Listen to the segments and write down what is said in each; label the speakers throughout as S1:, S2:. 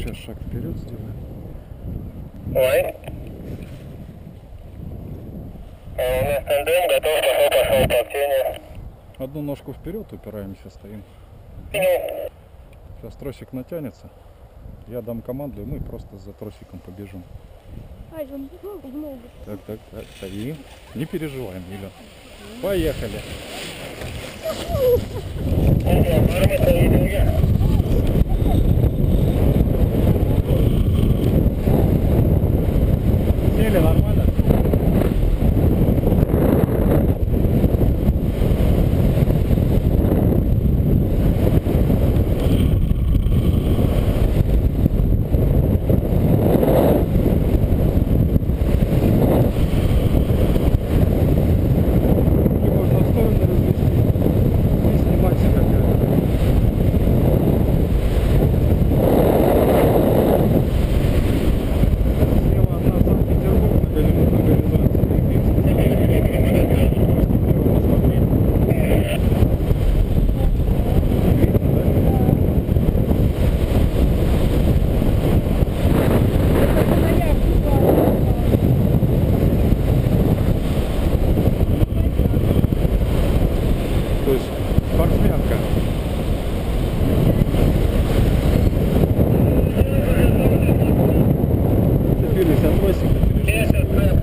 S1: Сейчас шаг вперед сделаем.
S2: Ой. У нас тандем готов, пошел по общению.
S1: Одну ножку вперед упираемся, стоим. Сейчас тросик натянется. Я дам команду, и мы просто за тросиком побежим. Так, стоим. Не переживаем, Миля. Поехали. Сели нормально? То есть спортсменка. Цепились от тросика.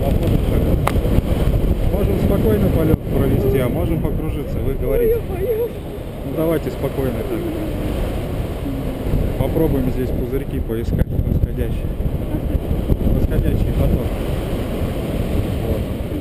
S1: Можем спокойно полет провести, а можем покружиться. Вы говорите. Ну давайте спокойно так. Попробуем здесь пузырьки поискать восходящие. Восходящий поток. Вот.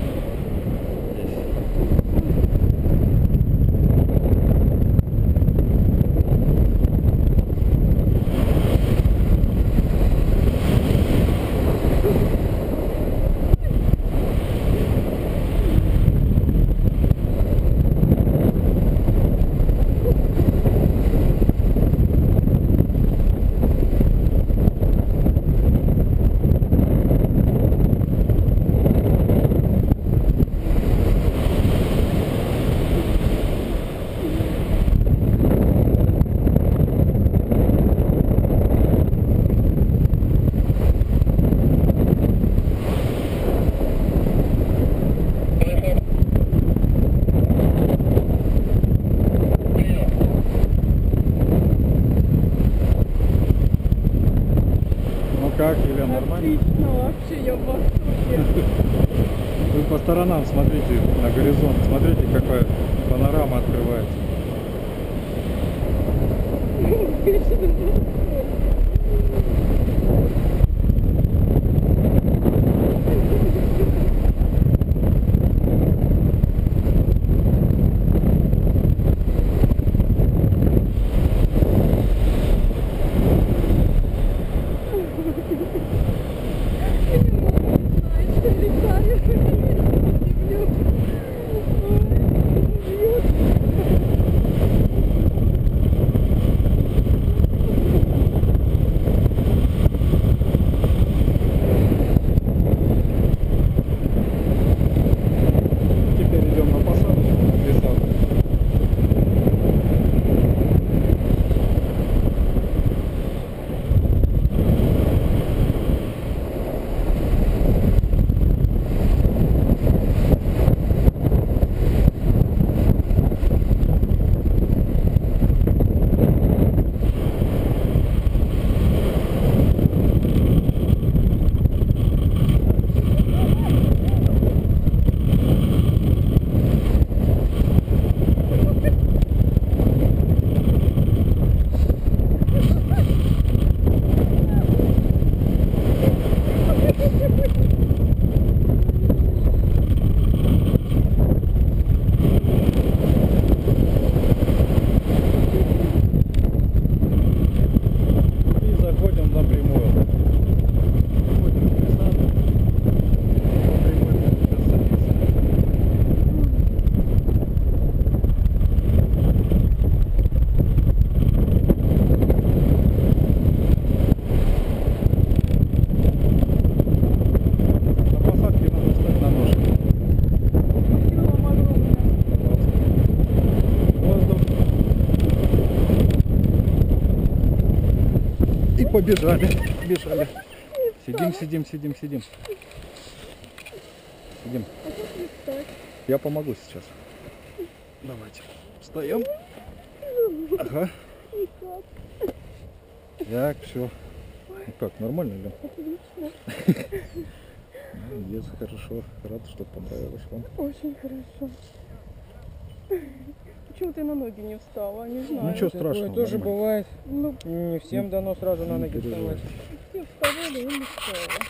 S1: Как, Елена, нормально?
S3: Отлично, вообще я в восторге.
S1: Вы по сторонам смотрите на горизонт, смотрите, какая панорама открывается. И побежали. Бежали. Сидим, сидим, сидим, сидим. Сидим.
S3: А как не встать?
S1: Я помогу сейчас. Давайте. Встаем. Ага. Так, все. Ну как, нормально, Лен?
S3: Отлично.
S1: Молодец, хорошо. Рад, что понравилось вам.
S3: Очень хорошо. Почему ты на ноги не встала? Не знаю.
S1: Ничего
S4: Такое
S1: страшного.
S4: тоже
S1: нормально.
S4: бывает.
S3: Ну,
S4: Не всем дано сразу на
S1: Не
S4: ноги
S1: переживай.
S4: вставать.
S3: все вставали и не встала.